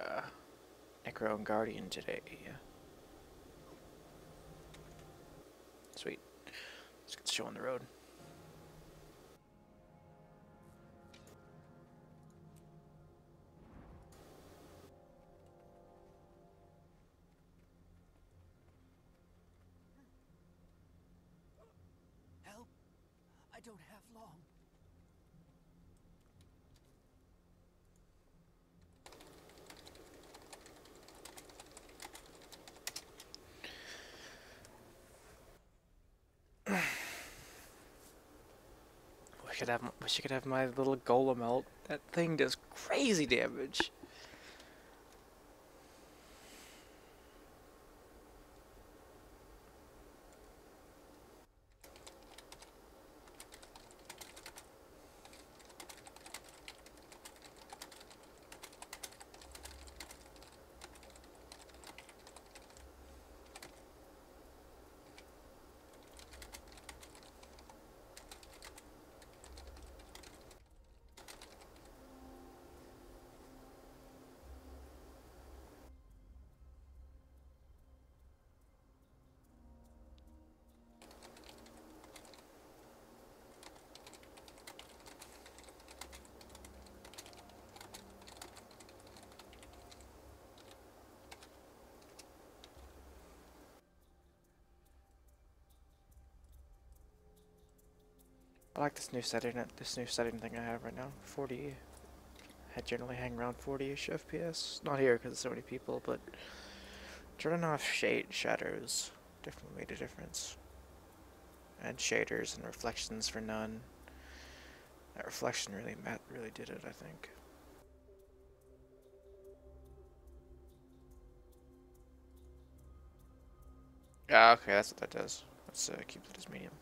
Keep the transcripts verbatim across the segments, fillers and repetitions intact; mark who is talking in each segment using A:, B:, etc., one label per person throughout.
A: uh, Necro and Guardian today. Sweet. Let's get the show on the road.
B: Help! I don't have long.
A: Wish I could have, wish I could have my little golem out. That thing does crazy damage. I like this new setting, this new setting thing I have right now. forty. I generally hang around forty-ish F P S. Not here because there's so many people, but turning off shade shadows definitely made a difference. And shaders and reflections for none. That reflection really, Matt really did it, I think. Ah, okay, that's what that does. Let's uh, keep it as medium.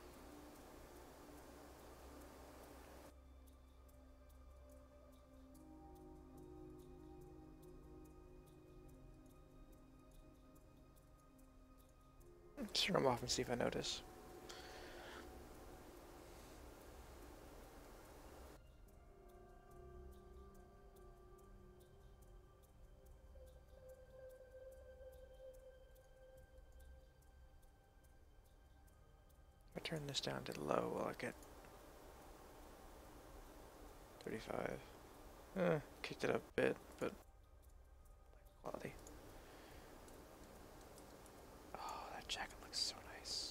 A: Let's turn them off and see if I notice. If I turn this down to low, will I get thirty-five? Eh, kicked it up a bit, but quality. Oh, that jacket looks so nice.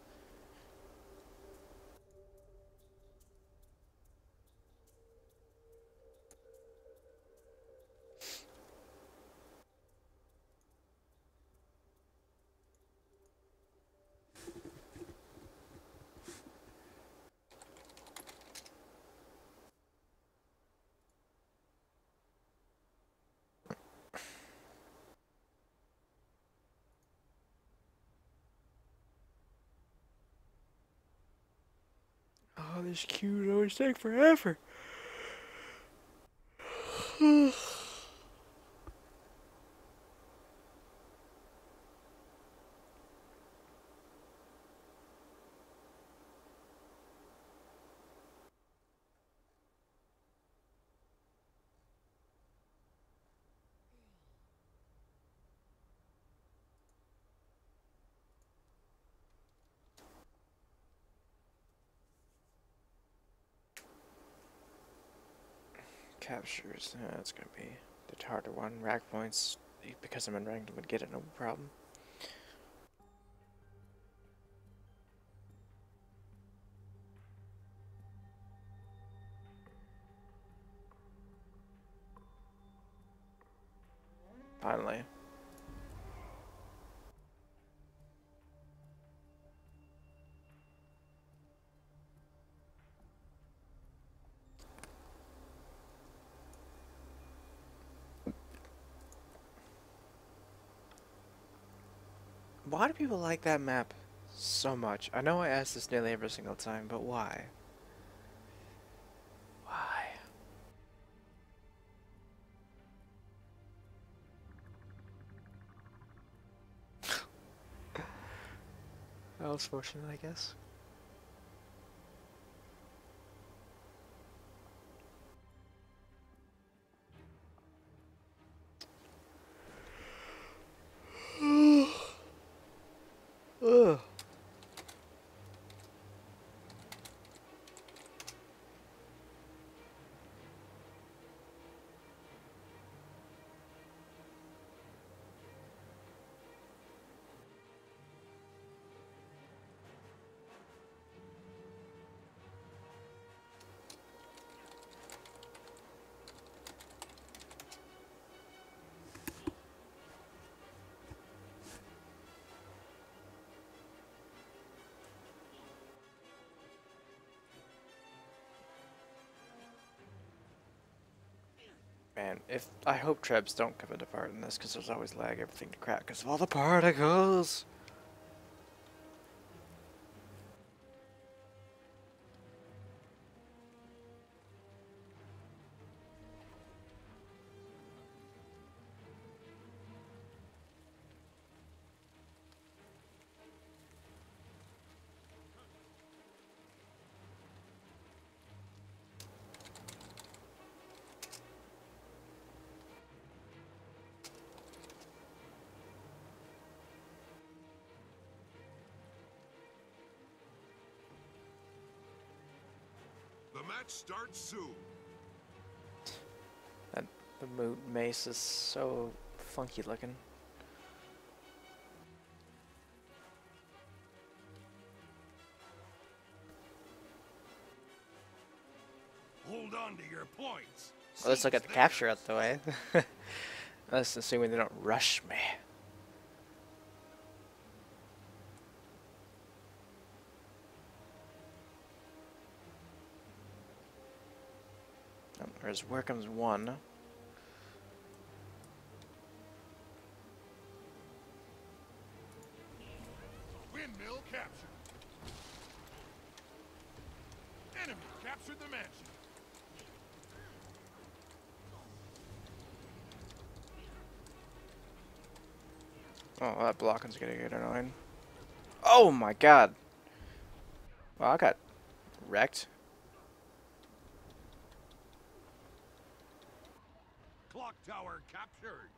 A: Oh, this queues always take forever. Captures, yeah, that's gonna be the harder one. Rack points, because I'm unranked, would get it no problem. Finally. Why do people like that map so much? I know I ask this nearly every single time, but why? Why? I was fortunate, I guess. Man, if I hope trebs don't come into part in this, because there's always lag everything to crap because of all the particles.
C: The match starts soon.
A: That the moot mace is so funky looking.
C: Hold on to your points.
A: Well, let's look at the
C: Seats
A: capture out
C: theirs.
A: the way. That's assuming they don't rush me. Oh, there's Workham's one.
C: Windmill captured. Enemy captured the mansion.
A: Oh, that blocking's gonna get annoying. Oh my god! Well, I got wrecked.
C: Clock tower captured.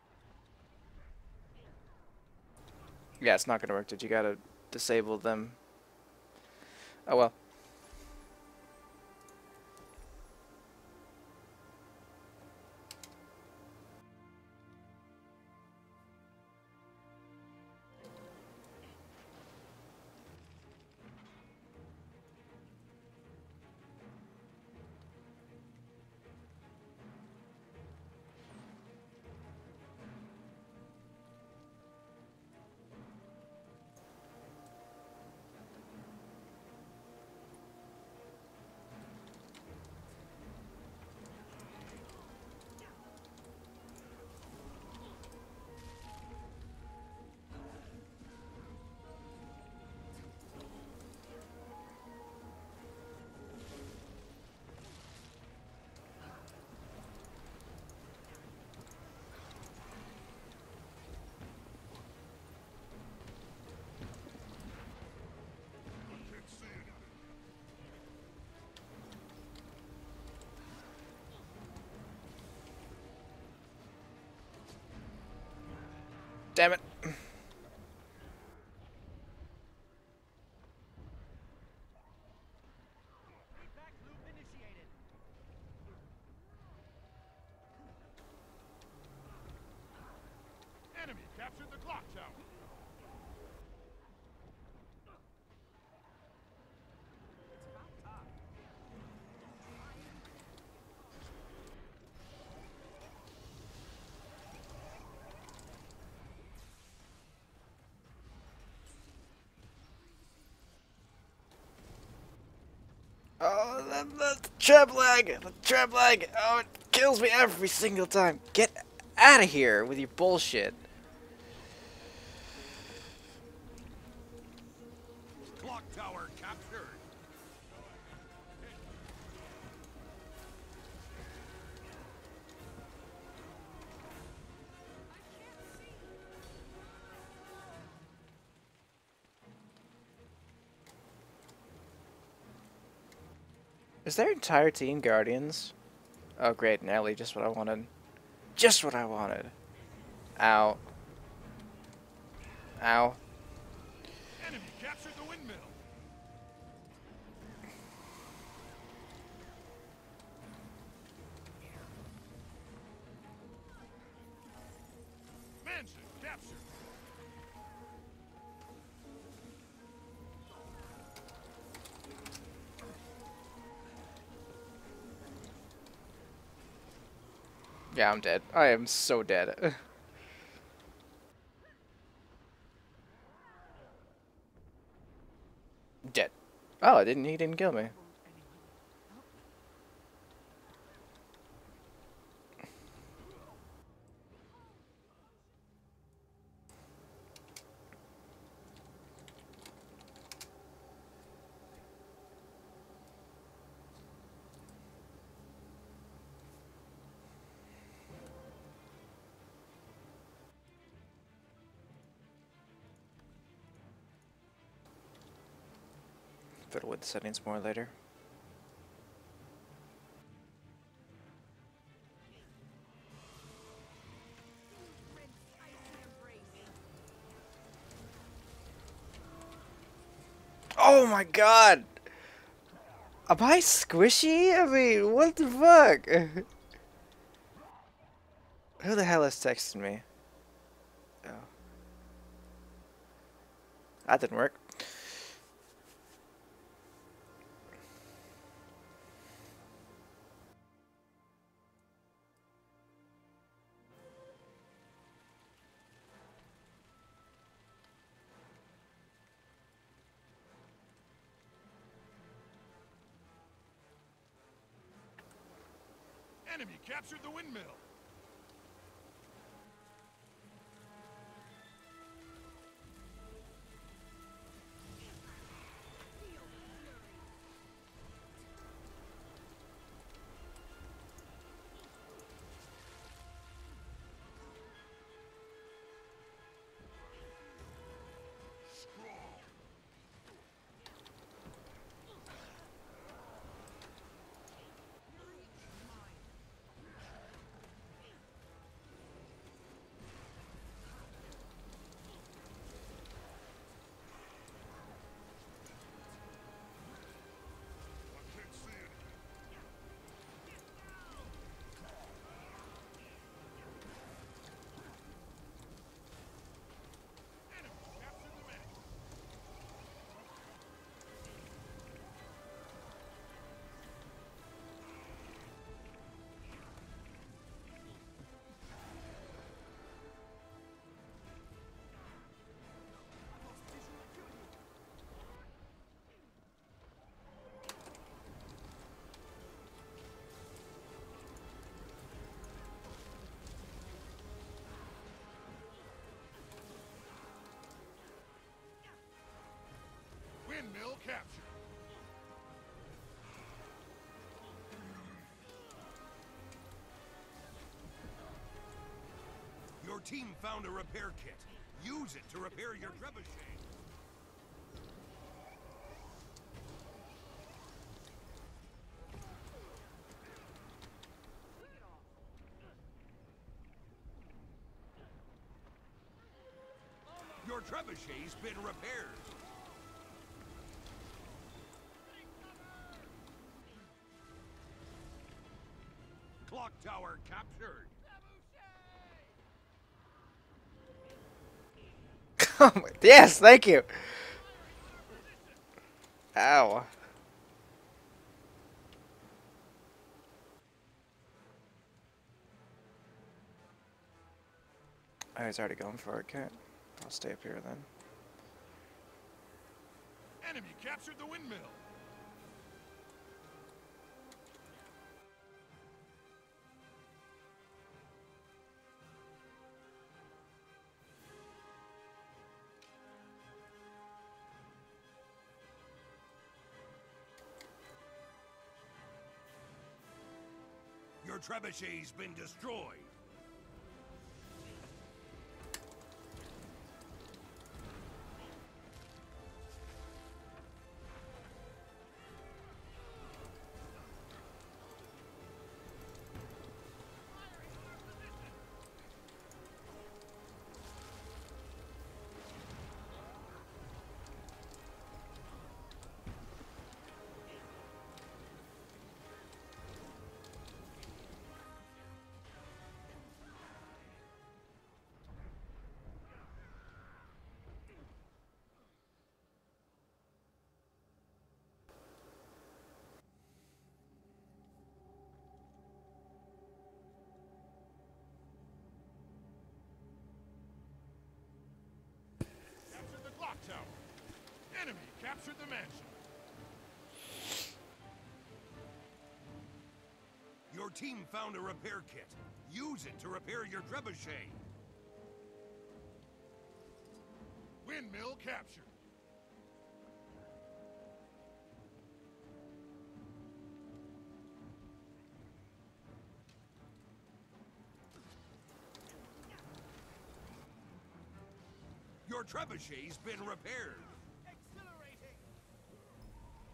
A: Yeah, it's not gonna work, dude. You gotta disable them. Oh well. Damn it.
B: Feedback loop initiated.
C: Enemy captured the clock tower.
B: It's about time.
A: Oh, the, the trap lag! The trap lag! Oh, it kills me every single time. Get out of here with your bullshit.
C: Clock tower captured.
A: Is their entire team Guardians? Oh great, Nelly, just what I wanted. Just what I wanted. Ow. Ow.
C: Enemy captured the windmill. Mansion captured.
A: Yeah, I'm dead. I am so dead. Dead. Oh, I didn't. He didn't kill me. Fiddle with the settings more later. Oh my god! Am I squishy? I mean, what the fuck? Who the hell is texting me? Oh. That didn't work.
C: Enemy captured the windmill. Windmill captured. Your team found a repair kit. Use it to repair your trebuchet. Your trebuchet's been repaired. Clock tower captured.
A: Yes, thank you. Ow. Oh, he's already going for it, cat. I'll stay up here then.
C: Enemy captured the windmill. Your trebuchet's been destroyed. Captured the clock tower. Enemy captured the mansion. Your team found a repair kit. Use it to repair your trebuchet. Windmill captured. Your trebuchet's been repaired. Accelerating.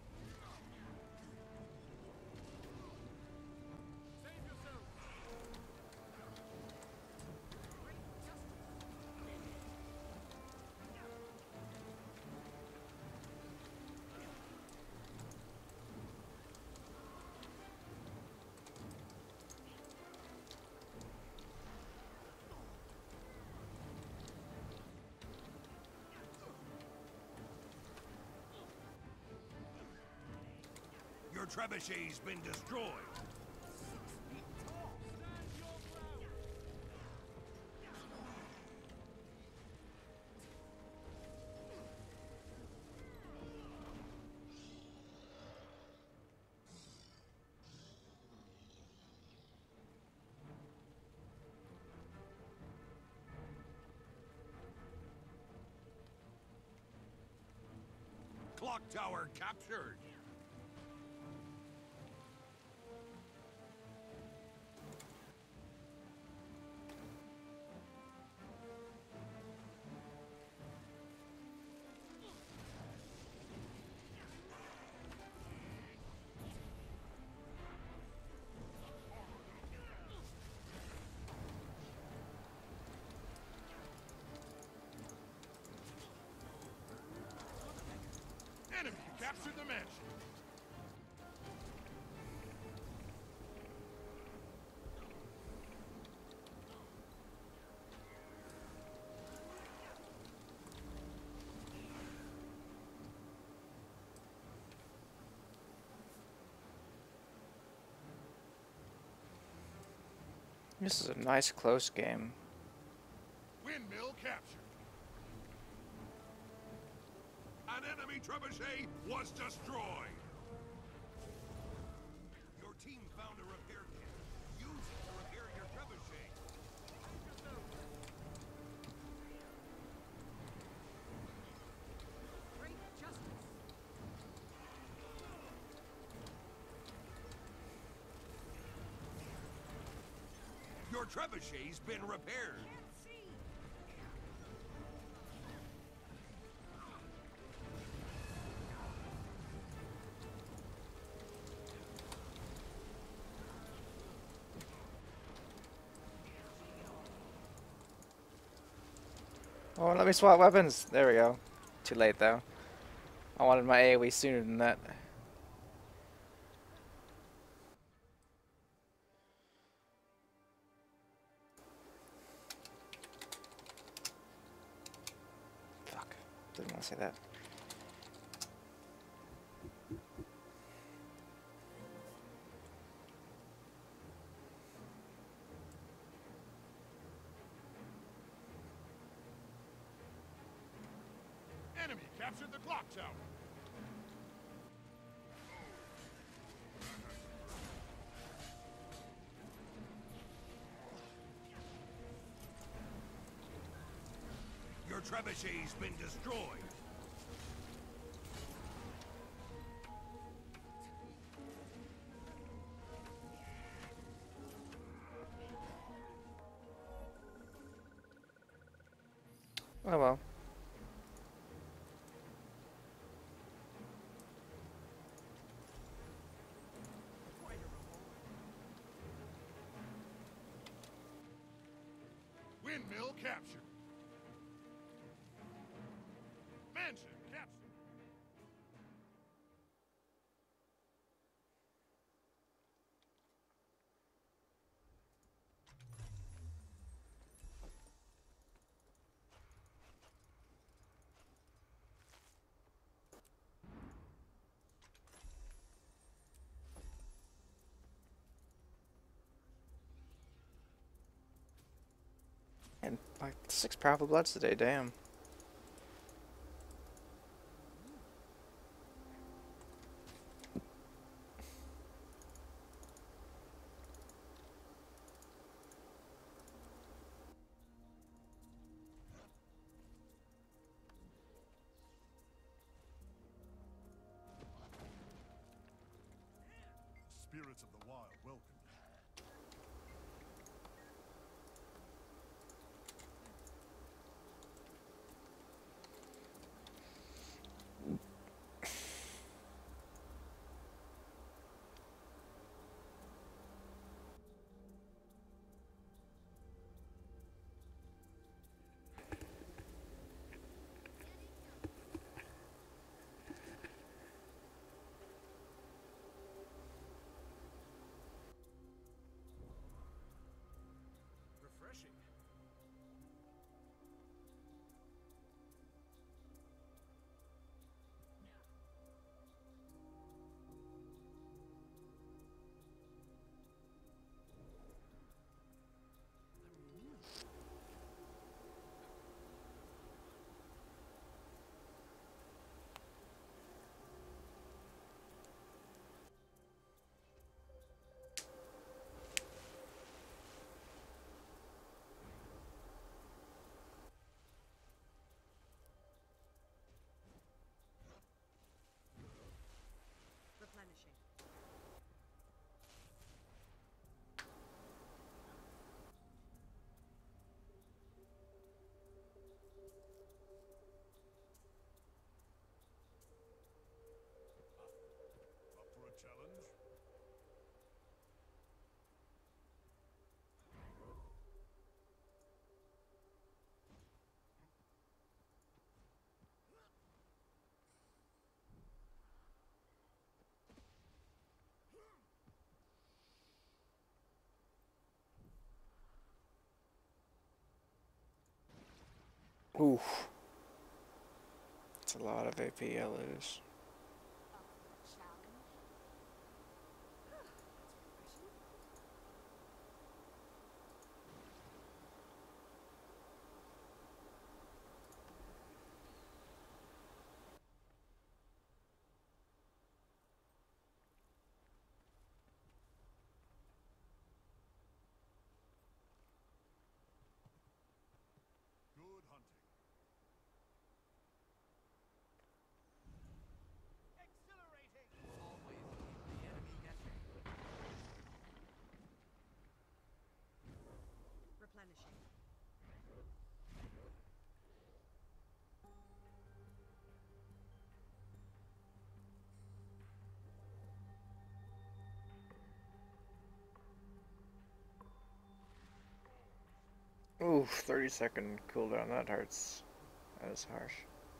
C: Your trebuchet's been destroyed. Clock tower captured. Enemy captured the mansion.
A: This is a nice close game.
C: Windmill captured. An enemy trebuchet was destroyed. Your team found a repair kit. Use it to repair your trebuchet.
B: Great justice.
C: Your trebuchet's been repaired.
A: Oh, let me swap weapons. There we go. Too late though. I wanted my AoE sooner than that. Fuck. Didn't want to say that.
C: Enemy captured the clock tower. Your trebuchet's been destroyed.
A: Oh well.
C: Windmill captured. Mansion captured.
A: And like six powerful bloods today, damn.
C: Spirits of the wild welcome you.
A: Oof. That's a lot of A P I lose.
C: Good hunting.
B: Exhilarating.
D: Always keep the enemy guessing.
E: Replenishing.
A: Oof, thirty second cooldown, that hurts. That is harsh.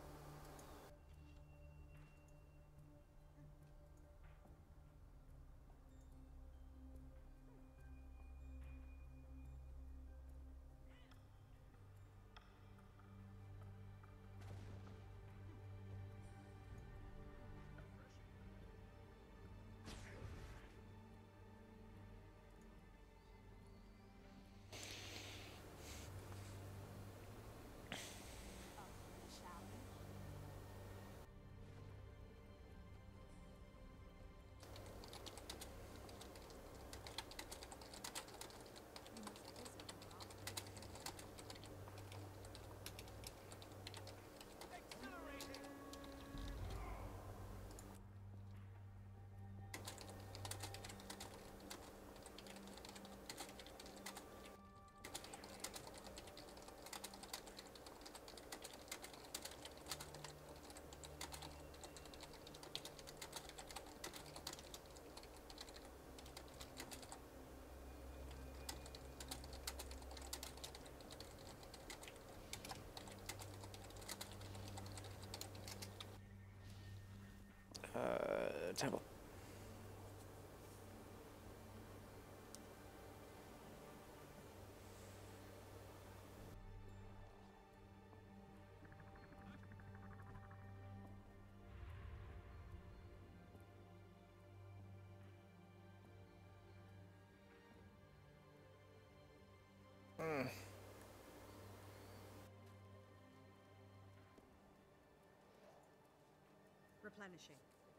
B: Exhilarating.
A: Uh, temple. Mm.
E: Replenishing.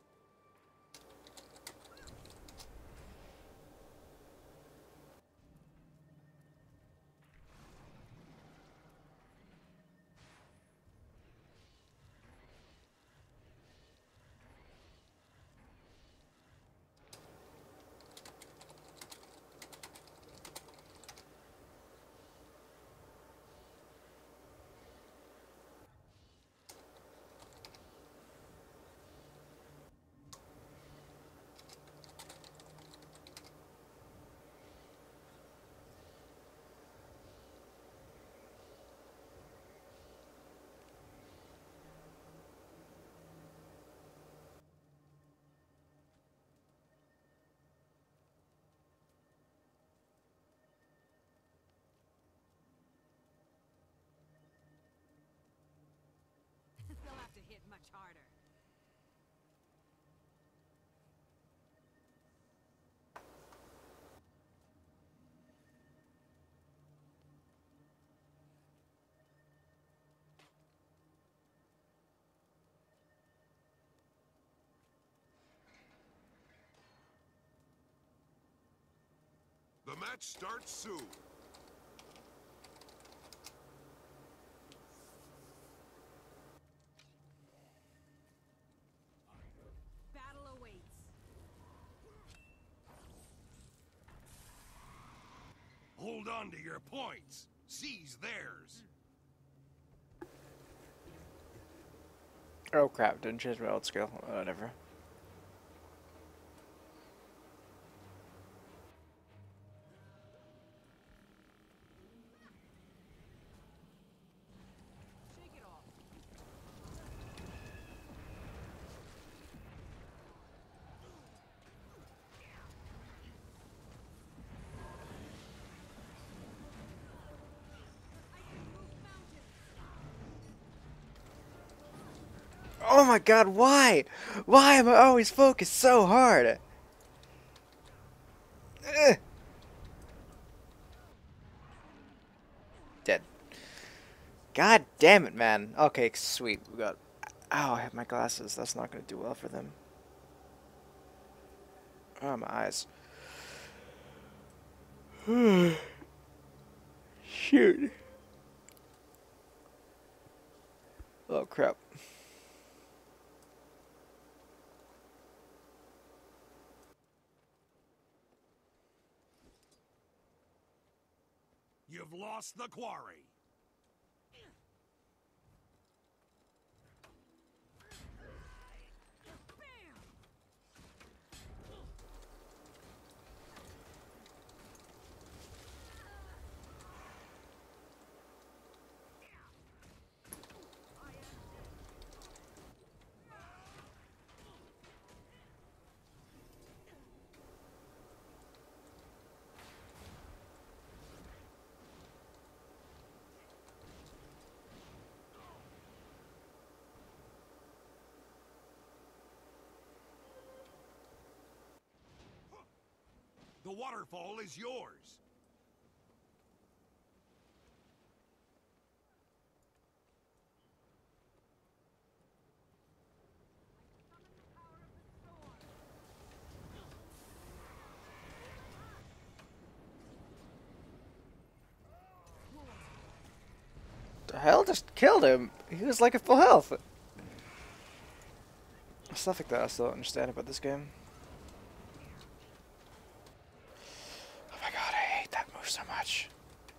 E: They'll have to hit much harder.
C: The match starts soon.
E: Battle awaits.
C: Hold on to your points. Seize theirs.
A: Oh crap, didn't change my old skill. Whatever.
E: Shake it off. I can move mountains.
A: Oh my god, why? Why am I always focused so hard? Ugh. Dead. God damn it, man. Okay, sweet. We got... Ow, I have my glasses. That's not going to do well for them. Oh, my eyes. Shoot. Oh, crap.
C: You've lost the quarry. The waterfall is yours.
A: The hell just killed him? He was like at full health. Stuff like that I still don't understand about this game. Oh my god, I hate that move so much.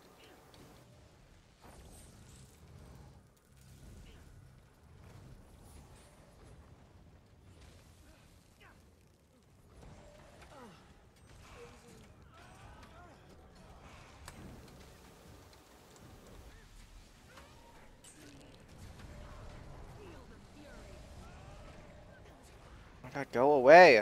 A: Oh my god, go away.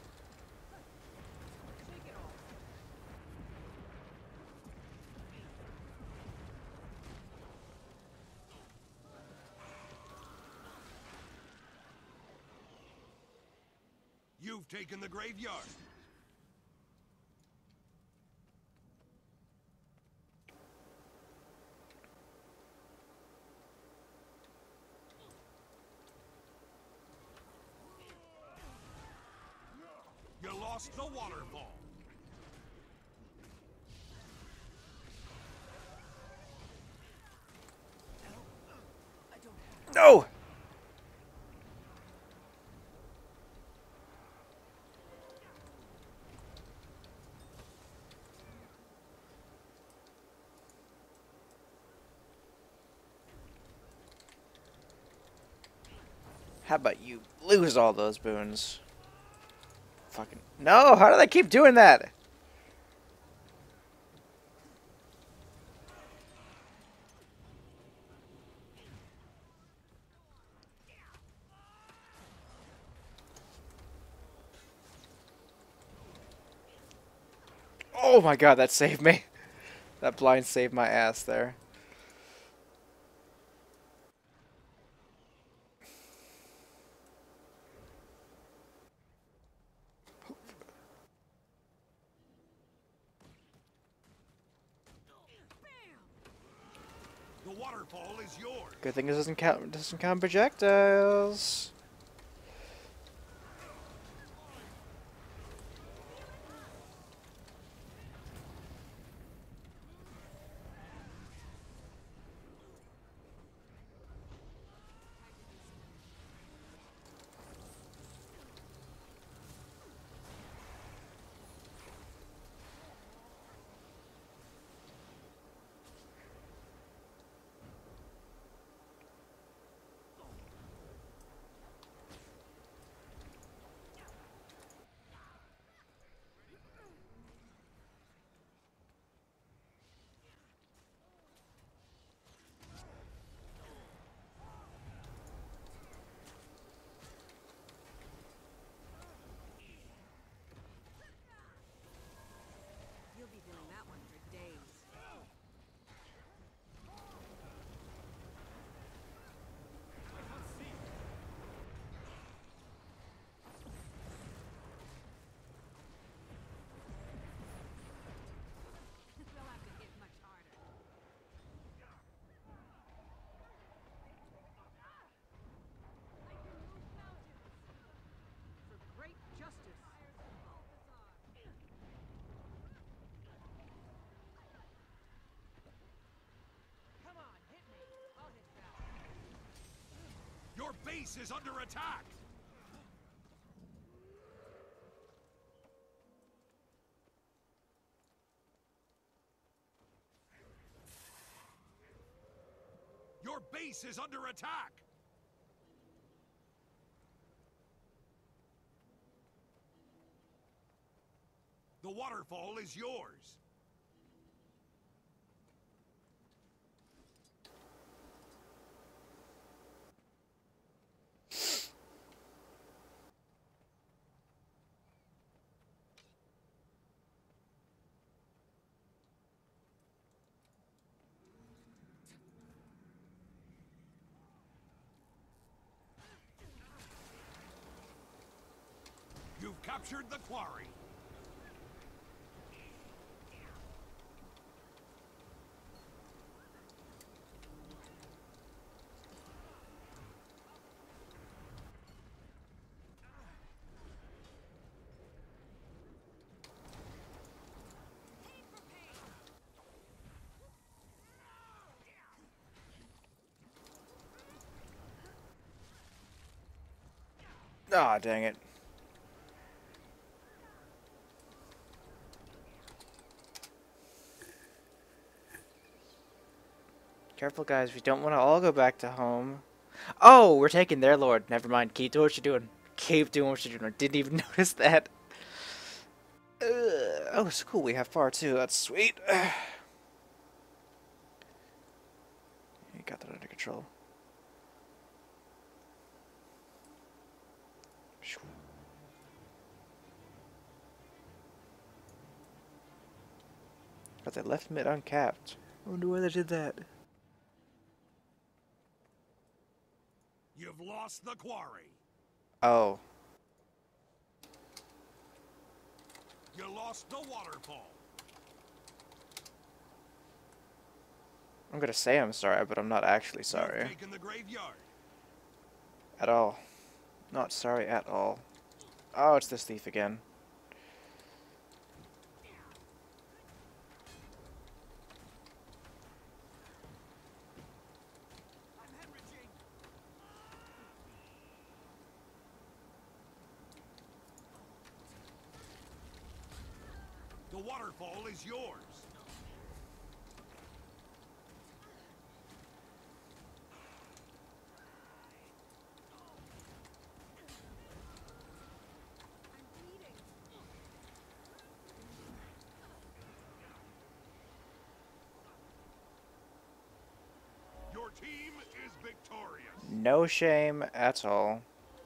C: You've taken the graveyard. You lost the waterfall.
A: No! How about you lose all those boons? Fucking... No! How do they keep doing that? Oh my god, that saved me. That blind saved my ass there.
C: The waterfall is yours.
A: Good thing this doesn't count doesn't count projectiles.
C: base is under attack! Your base is under attack! The waterfall is yours. You've captured the quarry.
A: Ah, dang it. Careful, guys. We don't want to all go back to home. Oh, we're taking their lord. Never mind. Keep doing what you're doing. Keep doing what you're doing. I didn't even notice that. Uh, oh, it's cool. We have far too. That's sweet. You got that under control. But they left mid uncapped. I wonder why they did that.
C: You've lost the quarry.
A: Oh.
C: You lost the waterfall.
A: I'm gonna say I'm sorry, but I'm not actually sorry.
C: You've taken the graveyard.
A: At all. Not sorry at all. Oh, it's this thief again.
C: The waterfall is yours. Your team is victorious.
A: No shame at all.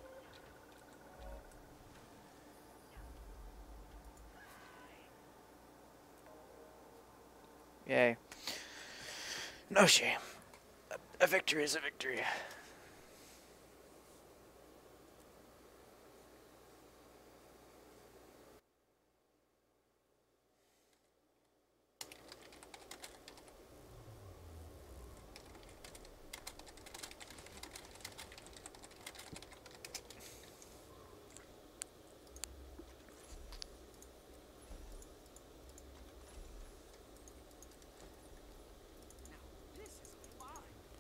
A: Yay. No shame. A victory is a victory.
D: This is fine.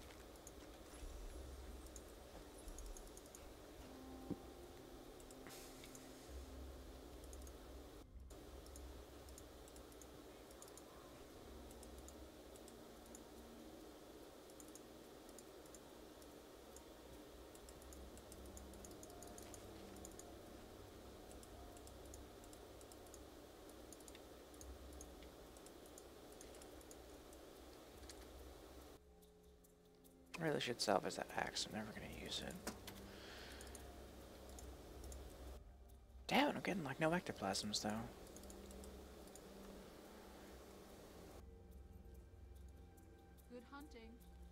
A: I really should salvage that axe. I'm never gonna use it. Damn, I'm getting like no ectoplasms though.
E: Good hunting.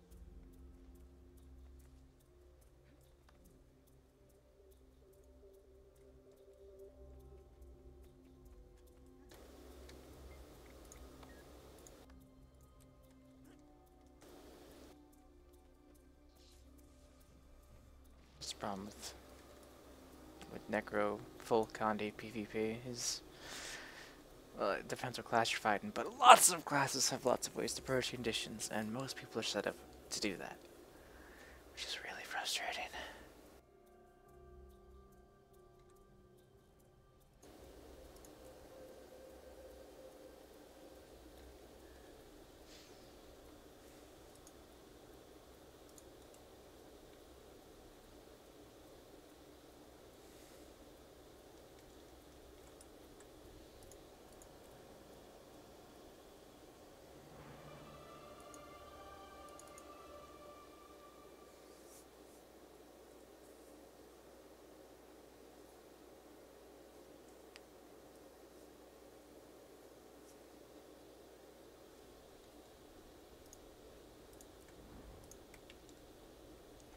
A: That's the problem with with Necro full Condi PvP is, well, it depends what class you're fighting, but lots of classes have lots of ways to purge conditions, and most people are set up to do that, which is really frustrating.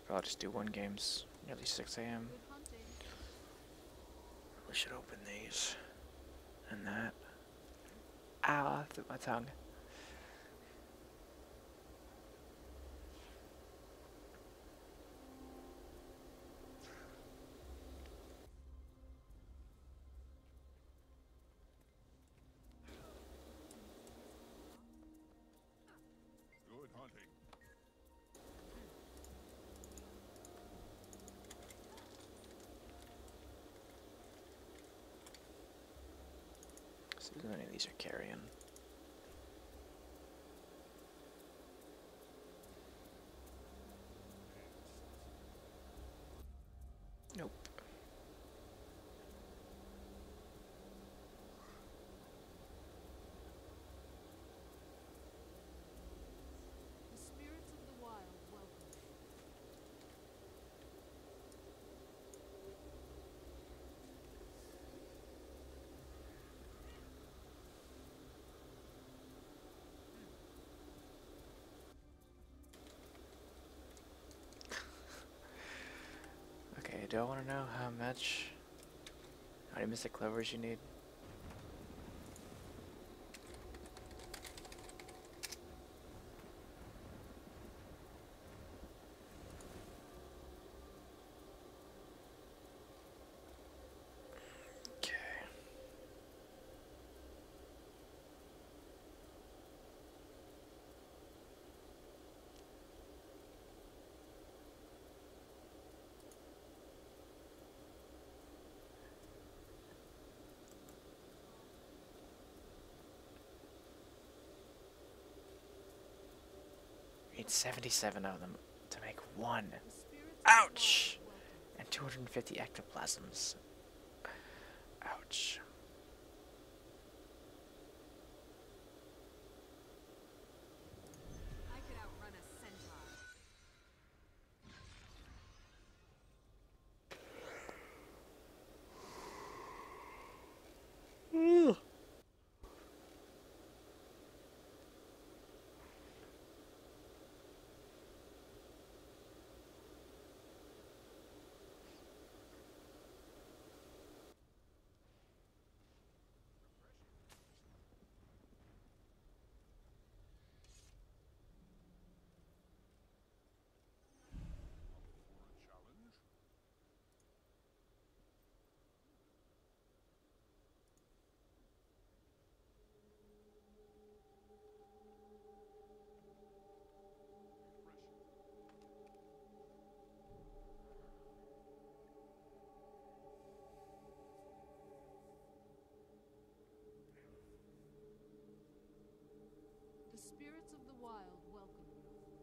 A: I'll just do one games, nearly six A M
E: Good hunting.
A: We should open these. And that. Ah, through my tongue.
C: Good hunting.
A: See if any of these are carrying. Nope.
E: The spirits of the wild welcome you.
A: Okay, do I want to know how much, how many Mystic Clovers you need? Okay. Need seventy-seven of them to make one.
E: The spirits of
A: Ouch!
E: the wild welcome you.
A: And two hundred fifty ectoplasms. Ouch.
D: I could outrun a centaur.
E: The spirits of the wild welcome you.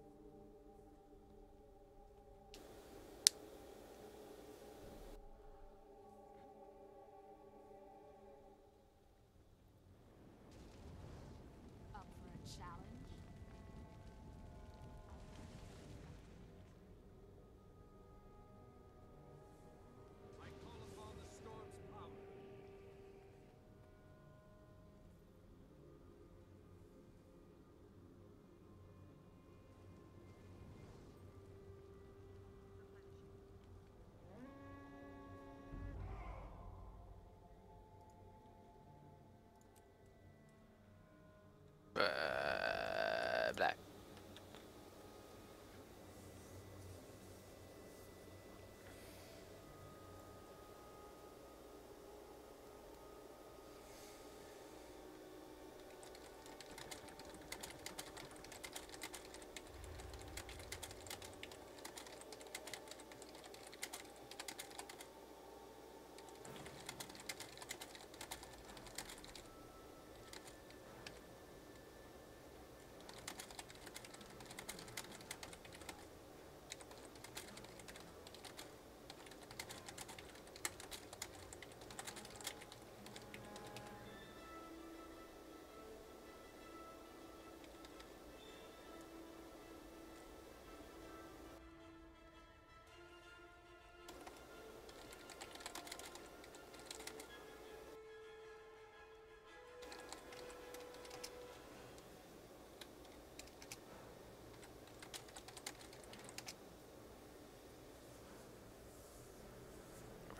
E: Up for a challenge?
B: I call upon the storm's power.
A: Uh, black.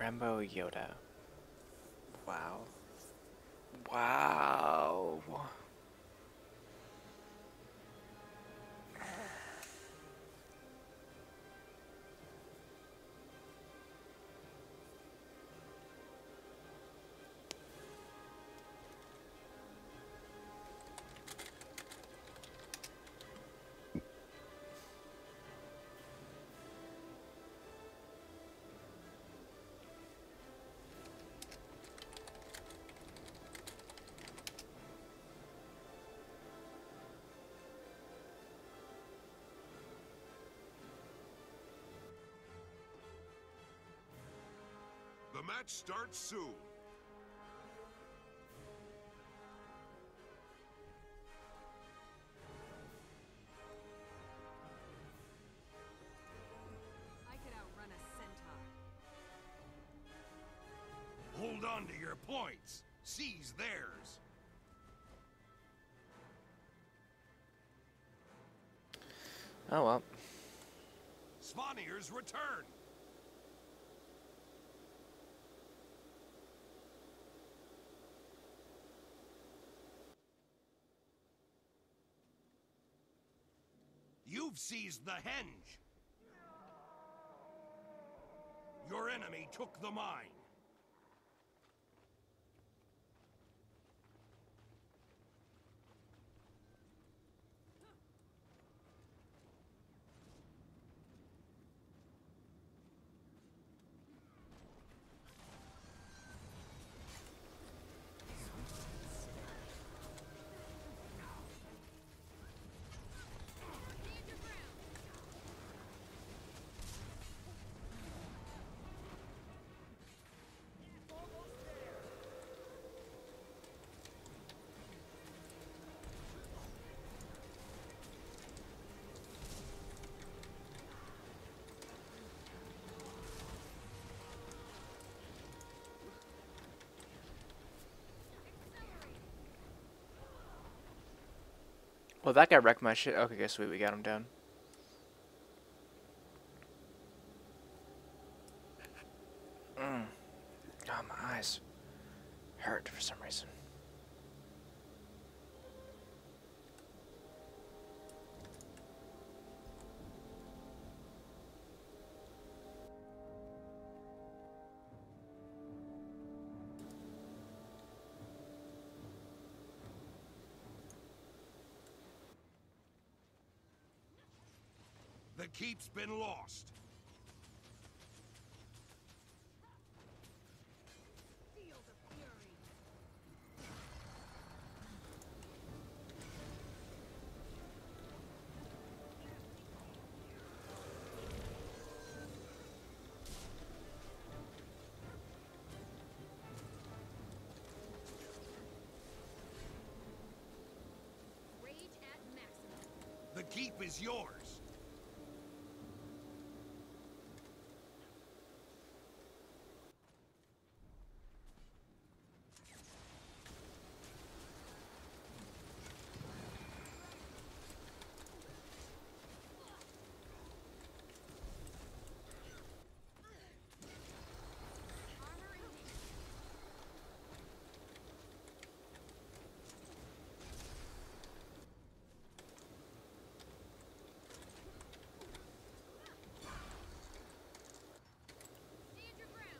A: Rambo Yoda. Wow. Wow.
C: The match starts soon.
D: I could outrun a centaur.
C: Hold on to your points. Seize theirs.
A: Oh well.
C: Svanir's return. You've seized the henge. Your enemy took the mine.
A: Well, that guy wrecked my shit. Okay, sweet, we got him down. Mm. Oh, my eyes hurt for some reason.
C: The keep's been lost.
D: Feel the fury. Rage at maximum.
C: The keep is yours.
D: Armor in hand. Stand your ground.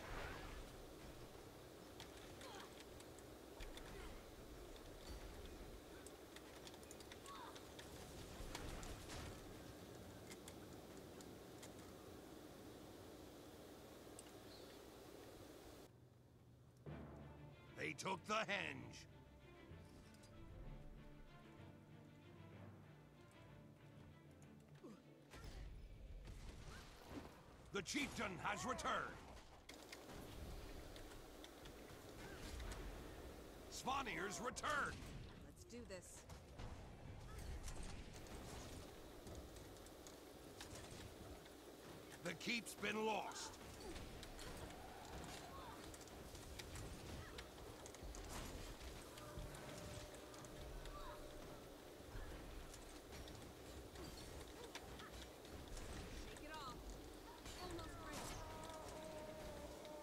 C: They took the henge. The chieftain has returned. Svanir's returned.
D: Let's do this.
C: The keep's been lost.
D: Shake it off. Almost ready.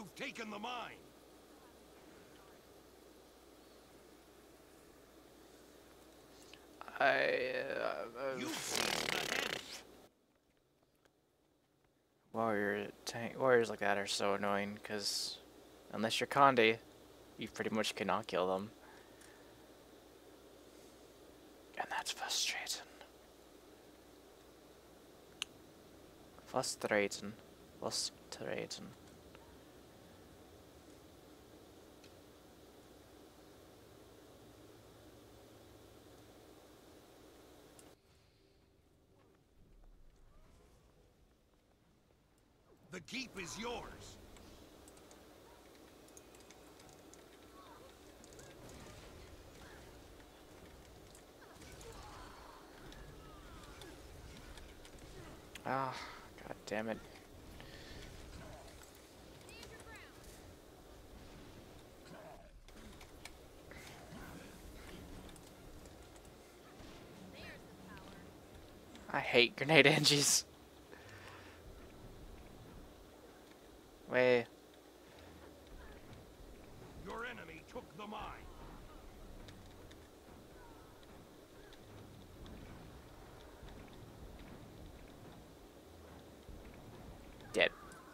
C: You've taken the mine.
A: I. Uh,
C: You've
A: uh,
C: seized the henge.
A: warrior tank warriors like that are so annoying because unless you're Conde, you pretty much cannot kill them, and that's frustrating. Frustrating. Frustrating.
C: The keep is yours.
A: Ah, god damn it.
D: Stand your ground. There's the power.
A: I hate grenade Angies. Wait.
C: Your enemy took the mine.
A: Dead.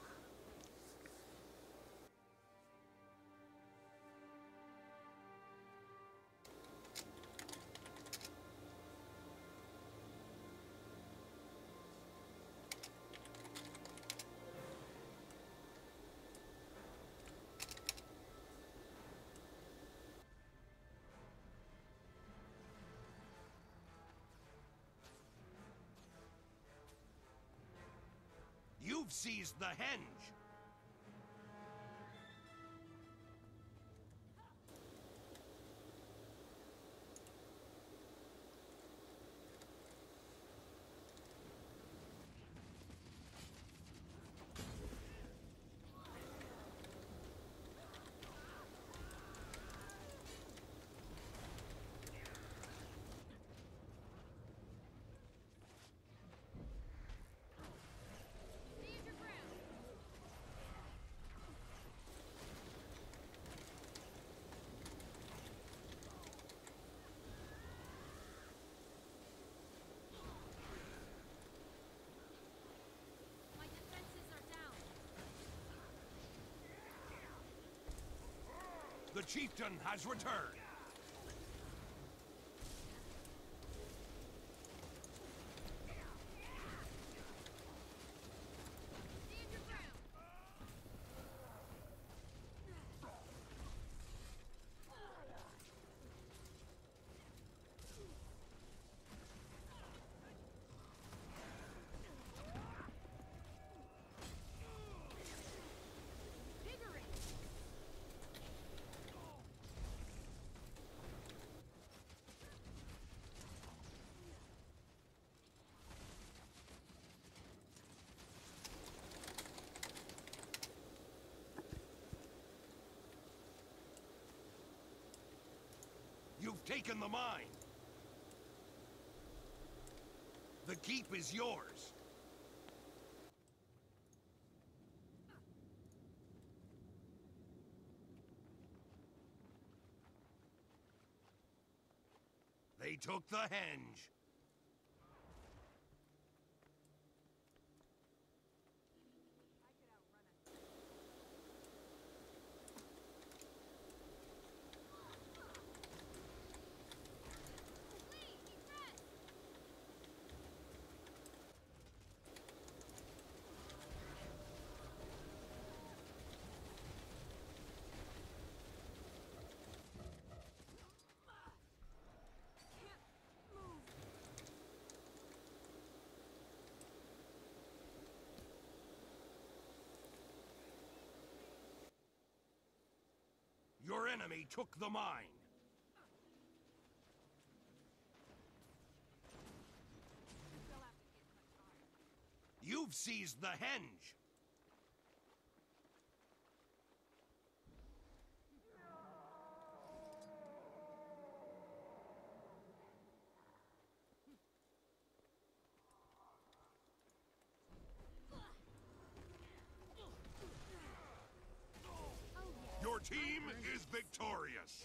C: You've seized the henge.
D: Stand your ground. My defenses are down.
C: The chieftain has returned.
D: Stand your ground. Vigorous.
C: You've taken the mine. The keep is yours. They took the henge. Your enemy took the mine. You've seized the henge. us.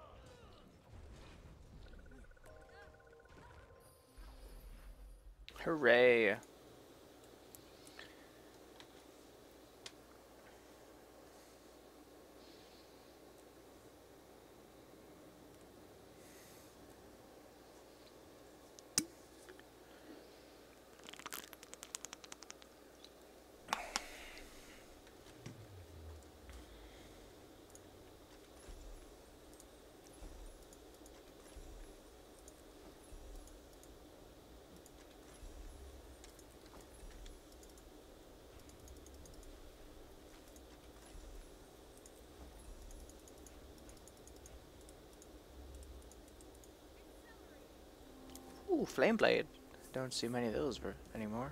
A: Hooray! Ooh, Flame Blade. Don't see many of those ver- anymore.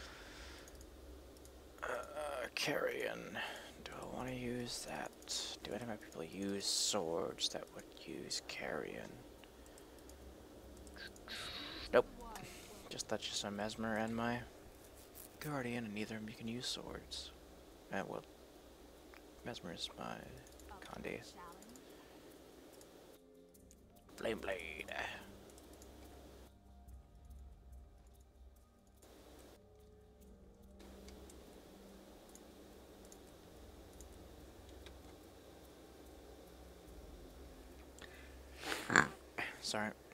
A: Uh, Carrion. Do I want to use that? Do any of my people use swords that would use Carrion? Nope. Just that's just my Mesmer and my Guardian, and neither of them you can use swords. Uh, well, Mesmer is my Conde.
E: Challenge.
A: Flame Blade. Sorry.